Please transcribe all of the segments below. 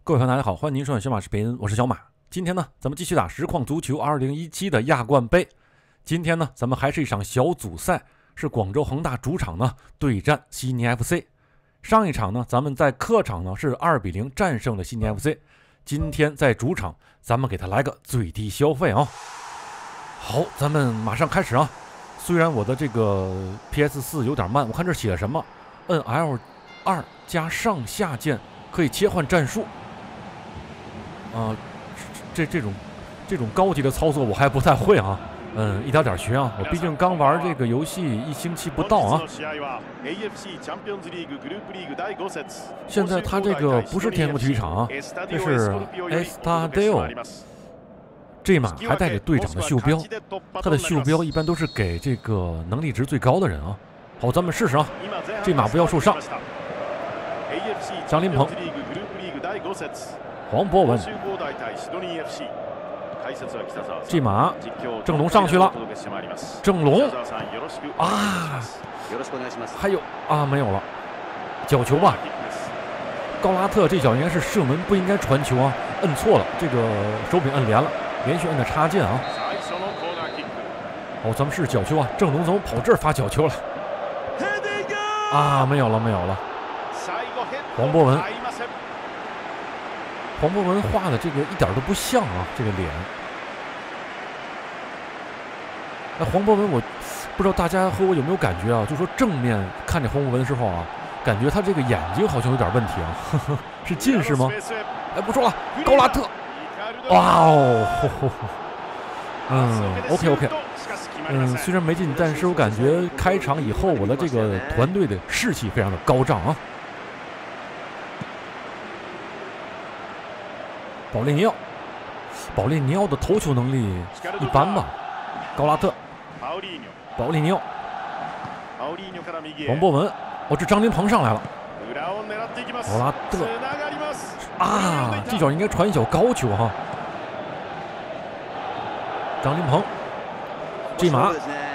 各位朋友大家好，欢迎您收看小马视频，我是小马。今天呢，咱们继续打实况足球2017的亚冠杯。今天呢，咱们还是一场小组赛，是广州恒大主场呢对战悉尼 FC。上一场呢，咱们在客场呢是2-0战胜了悉尼 FC。今天在主场，咱们给他来个最低消费啊。好，咱们马上开始啊。虽然我的这个 PS4 有点慢，我看这写了什么，摁 L2 加上下键可以切换战术。这种高级的操作我还不太会啊，一点点学啊，我毕竟刚玩这个游戏1星期不到啊。现在它这个不是天府体育场啊，这是 Estadio。这马还带着队长的袖标，他的袖标一般都是给这个能力值最高的人啊。好，咱们试试啊，这马不要受伤。张琳芃。黄博文，这马郑龙上去了，郑龙啊，还有啊没有了，角球吧，高拉特这脚应该是射门，不应该传球啊，摁错了，这个手柄摁连了，连续摁的插件啊。好，咱们试角球啊，郑龙怎么跑这儿发角球了？啊，没有了，黄博文。黄博文画的这个一点都不像啊，这个脸。那黄博文，我不知道大家和我有没有感觉啊？就说正面看着黄博文的时候啊，感觉他这个眼睛好像有点问题啊，是近视吗？哎，不说了，高拉特，哇哦，OK， 虽然没进，但是我感觉开场以后我的这个团队的士气非常的高涨啊。保利尼奥的头球能力一般吧。高拉特，保利尼奥，黄博文，这张琳芃上来了。高拉特啊，这脚应该传一脚高球哈。张琳芃，这马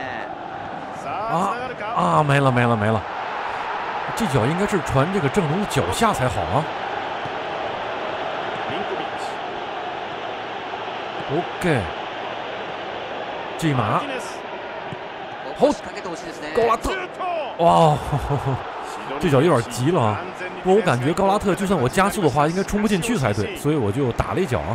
没了。这脚应该是传这个郑龙的脚下才好啊。OK， 这马，好，高拉特，哇，这脚有点急了啊！不过我感觉高拉特就算我加速的话，应该冲不进去才对，所以我就打了一脚啊。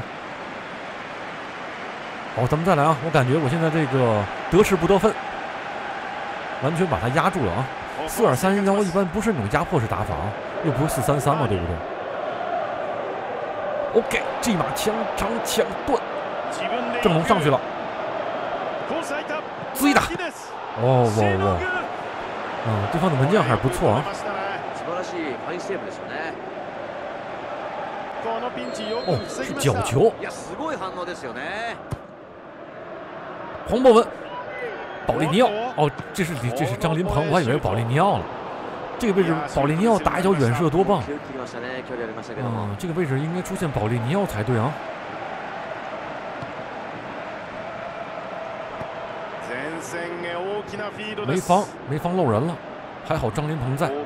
好，咱们再来啊！我感觉我现在这个得势不得分，完全把他压住了啊！4-2-3-1一般不是那种压迫式打法啊，又不是4-3-3嘛，对不对 ？OK， 这马抢长抢断。郑龙上去了，追打，对方的门将还是不错啊。是角球。黄博文，保利尼奥，这是张琳芃，我还以为保利尼奥了。这个位置保利尼奥打一脚远射多棒！这个位置应该出现保利尼奥才对啊。没防漏人了，还好张琳芃在。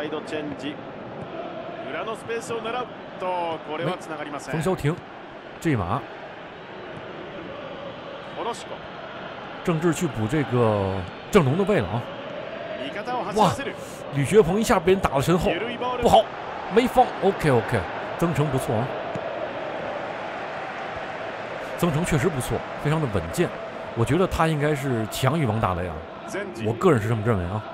冯潇霆，这马，郑智去补这个郑龙的位了啊！哇，吕学鹏一下被人打了身后，不好，没防。OK， 曾诚不错啊，曾诚确实不错，非常的稳健。我觉得他应该是强于王大雷啊，我个人是这么认为啊。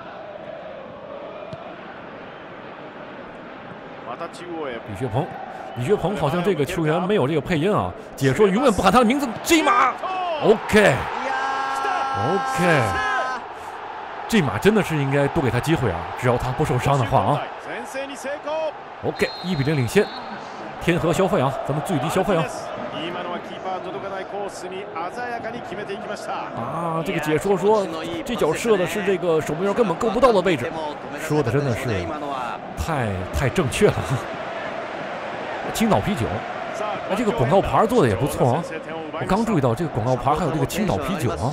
李学鹏好像这个球员没有这个配音啊，解说永远不喊他的名字。这马 ，OK， 这马真的是应该多给他机会啊，只要他不受伤的话啊。OK，1-0领先，天河消费啊，咱们最低消费啊。这个解说说这脚射的是这个守门员根本够不到的位置，说的真的是太正确了。青岛啤酒，这个广告牌做的也不错啊，我刚注意到这个广告牌还有这个青岛啤酒啊。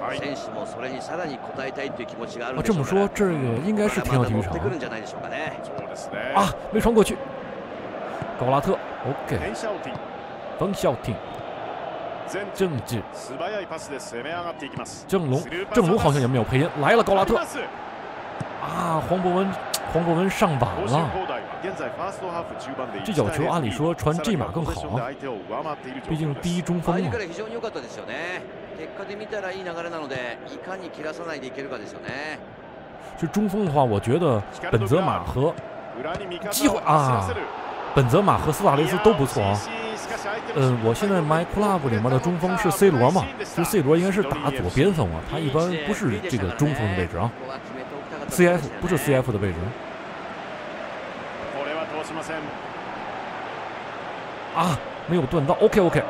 这么说这个应该是天河体育场啊，没传过去。 高拉特 ，OK， 冯孝廷，郑智，郑龙好像也没有配音，来了高拉特，啊，黄博文上板了。这脚球按理说传这码更好啊，毕竟第一中锋嘛。是中锋的话，我觉得本泽马和机会啊，本泽马和苏亚雷斯都不错啊。我现在 My Club 里面的中锋是 C 罗嘛，就 C 罗应该是打左边锋啊，他一般不是这个中锋的位置啊 ，CF 不是 CF 的位置。啊，没有断到 ，OK，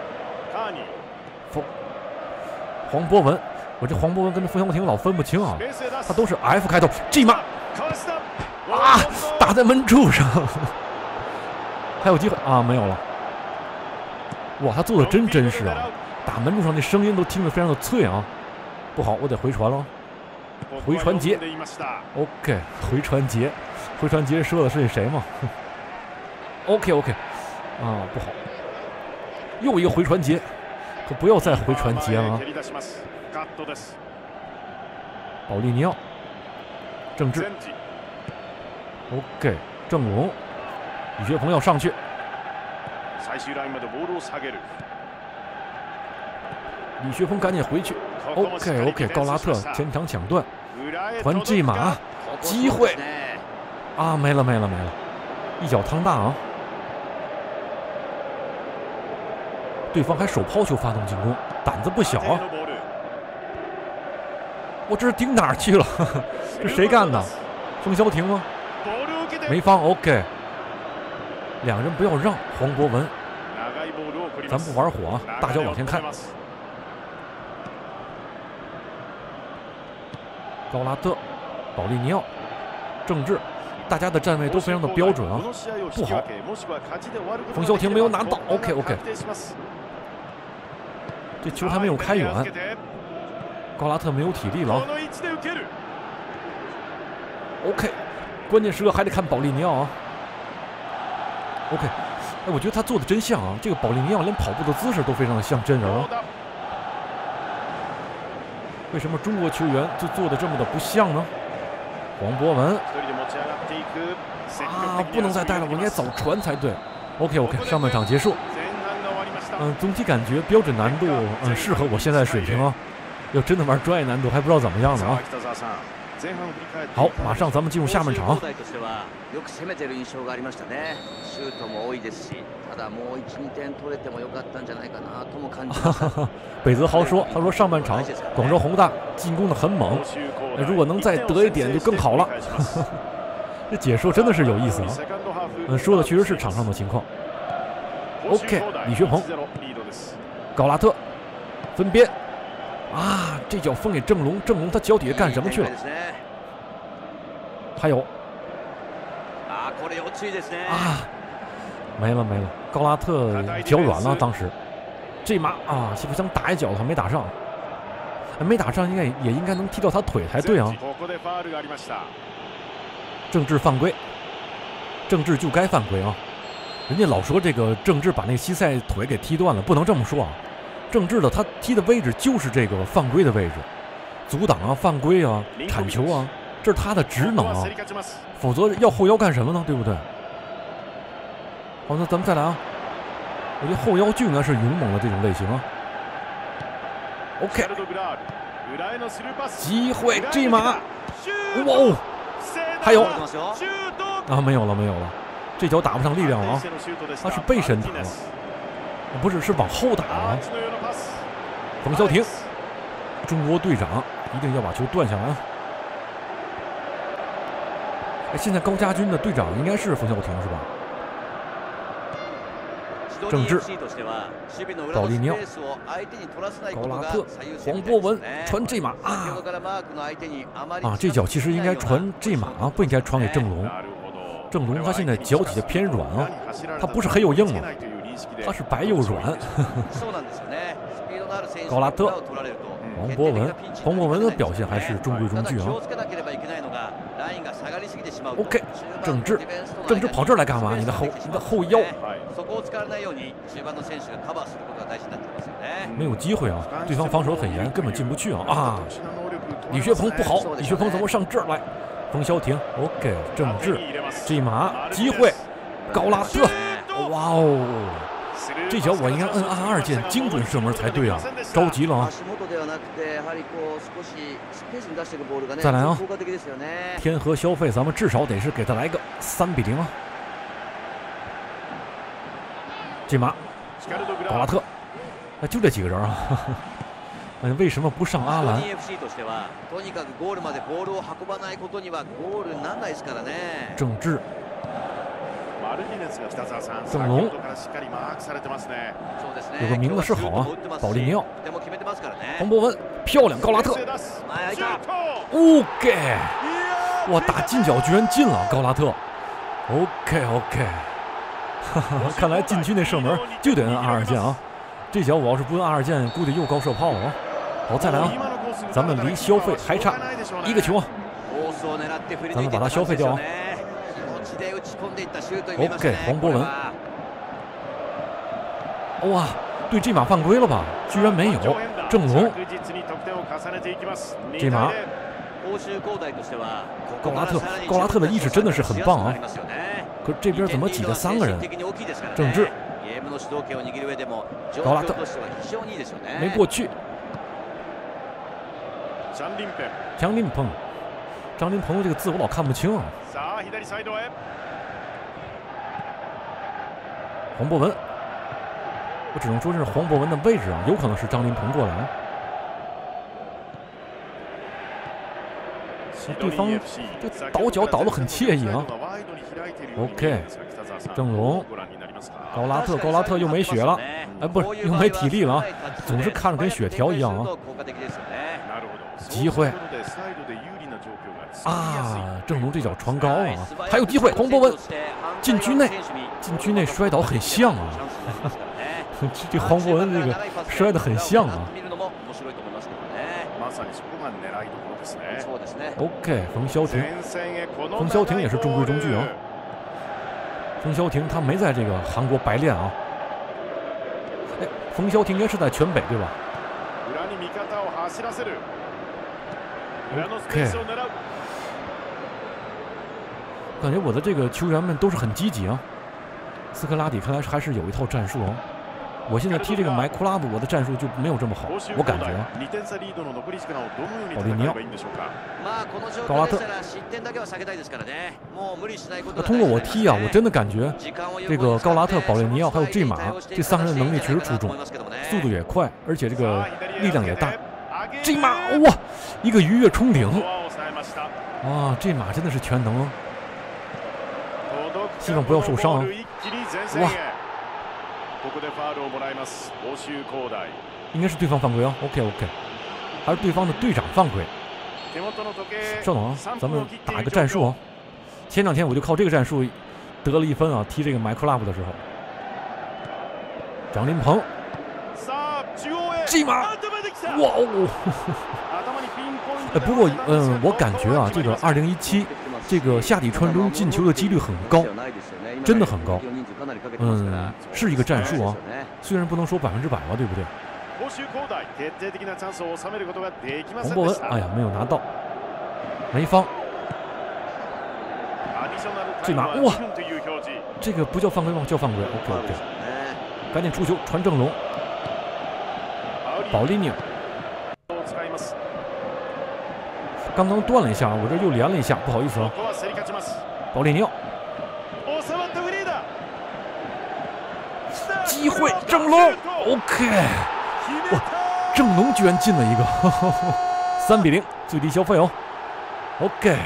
黄博文，我这黄博文跟冯潇霆老分不清啊，他都是 F 开头 ，G 码，啊，打在门柱上，还有机会啊，没有了。哇，他做的真真实啊，打门柱上那声音都听得非常的脆啊，不好，我得回传了，回传节 ，OK， 回传节说的是那谁吗？OK， 啊，不好，又一个回传节，可不要再回传节了啊！保利尼奥，郑智 ，OK， 郑龙，李学鹏要上去，李学鹏赶紧回去 ，OK， 高拉特前场抢断，传 G 马，机会啊，没了，一脚趟大啊！对方还手抛球发动进攻，胆子不小啊！我这是顶哪儿去了？这谁干的？冯潇霆吗？没放 ，OK。两人不要让，黄博文，咱不玩火啊，大脚往前看。高拉特、保利尼奥、郑智，大家的站位都非常的标准啊，不好。冯潇霆没有拿到 ，OK。这球还没有开远，高拉特没有体力了。OK， 关键时刻还得看保利尼奥啊。OK， 哎，我觉得他做的真像啊，这个保利尼奥连跑步的姿势都非常的像真人啊。为什么中国球员就做的这么的不像呢？黄博文啊，不能再带了，我应该早传才对。OK， 上半场结束。总体感觉标准难度适合我现在水平啊。要真的玩专业难度，还不知道怎么样呢啊。好，马上咱们进入下半场。北泽豪说：“他说上半场广州恒大进攻的很猛，如果能再得一点就更好了。”这解说真的是有意思啊。说的确实是场上的情况。OK， 李学鹏，高拉特，分边，啊，这脚分给郑龙，郑龙他脚底下干什么去了？还有，啊，没了，高拉特脚软了，当时，这马啊，西弗想打一脚他没打上，没打上也应该能踢到他腿才对啊。郑智犯规，郑智就该犯规啊。人家老说这个郑智把那个西塞腿给踢断了，不能这么说啊！郑智的他踢的位置就是这个犯规的位置，阻挡啊、犯规啊、铲球啊，这是他的职能啊，否则要后腰干什么呢？对不对？好，那咱们再来啊！我觉得后腰就应该是勇猛的这种类型啊。OK， 机会 G 马，哇哦，还有啊，没有了。这脚打不上力量了啊！他是背身打了，不是，是往后打了。冯潇霆，中国队长一定要把球断下来啊！现在高家军的队长应该是冯潇霆是吧？郑智、保利尼奥、高拉特、黄博文传这马啊！这脚其实应该传这马啊，不应该传给郑龙。郑龙他现在脚底下偏软啊，他不是黑又硬嘛，他是白又软。高拉特、黄博文的表现还是中规中矩啊。OK， 郑智郑智跑这儿来干嘛？你的后腰没有机会啊！对方防守很严，根本进不去啊！李学鹏不好，李学鹏怎么上这儿来？冯潇霆 ，OK， 郑智，这马机会，高拉特，哇哦！这脚我应该摁按2键，精准射门才对啊！着急了啊！再来啊！天河消费，咱们至少得是给他来个3-0啊！这马，高拉特，就这几个人啊！为什么不上阿兰？郑智。郑龙有个名字是好啊，保利尼奥、黄博文，漂亮，高拉特 ，OK， 哇，打近角居然进了，高拉特 ，OK， 看来禁区那射门就得摁R2键啊，这脚我要是不摁R2键，估计又高射炮了啊。好，再来啊，咱们离消费还差1个球啊，咱们把它消费掉啊。OK， 黄博文，哇，对这马犯规了吧？居然没有。郑龙，这马，高拉特的意识真的是很棒啊！可这边怎么挤了3个人？郑智，高拉特没过去，张琳芃，张琳芃这个字我老看不清啊。黄博文，我只能说这是黄博文的位置啊，有可能是张琳芃过来啊。对方这倒脚倒得很惬意啊。OK， 郑龙，高拉特又没血了，哎，不是又没体力了啊，总是看着跟血条一样啊。机会啊，郑龙这脚传高啊，还有机会，黄博文禁区内摔倒很像啊，这黄博文这个摔得很像啊。OK， 冯潇霆也是中规中矩啊。冯潇霆他没在这个韩国白练啊。哎，冯潇霆应该是在全北对吧 ？OK， 感觉我的这个球员们都是很积极啊。斯科拉底看来还是有一套战术啊。我现在踢这个麦库拉布，我的战术就没有这么好，我感觉啊。保利尼奥、高拉特，通过我踢啊，我真的感觉这个高拉特、保利尼奥还有这马这3个人的能力确实出众，速度也快，而且这个力量也大。这马哇，一个鱼跃冲顶，啊，这马真的是全能啊！希望不要受伤啊！哇！应该是对方犯规啊 ，OK， 还是对方的队长犯规。稍等啊，咱们打一个战术啊。前2天我就靠这个战术得了1分啊，踢这个麦克拉布的时候。张琳芃，这马，哇哦！不过我感觉啊，这个2017这个下底传中进球的几率很高，真的很高。是一个战术啊，虽然不能说100%吧，对不对？黄博文，哎呀，没有拿到。梅芳，这马哇，这个不叫犯规吗？叫犯规。OK， 赶紧出球传郑龙，保利尼奥。刚刚断了一下，我这又连了一下，不好意思啊。保利尼奥，机会，郑龙 ，OK， 哇，郑龙居然进了一个，3-0，最低消费哦 ，OK。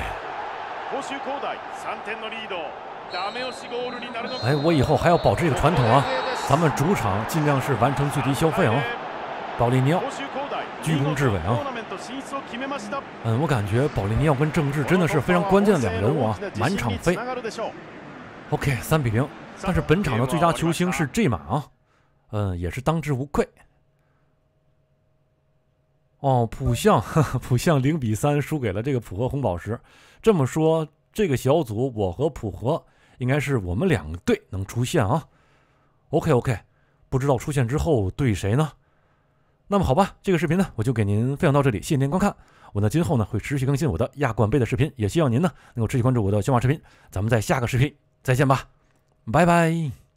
哎，我以后还要保持这个传统啊，咱们主场尽量是完成最低消费啊。保利尼奥居功至伟啊。我感觉保利尼奥跟郑智真的是非常关键的2个人物啊，满场飞。OK， 3-0，但是本场的最佳球星是这马啊，也是当之无愧。哦，浦项0-3输给了这个浦和红宝石。这么说，这个小组我和浦和应该是我们两个队能出现啊。OK， 不知道出现之后对谁呢？那么好吧，这个视频呢我就给您分享到这里，谢谢您观看。我呢今后呢会持续更新我的亚冠杯的视频，也希望您呢能够持续关注我的小马视频。咱们在下个视频再见吧，拜拜。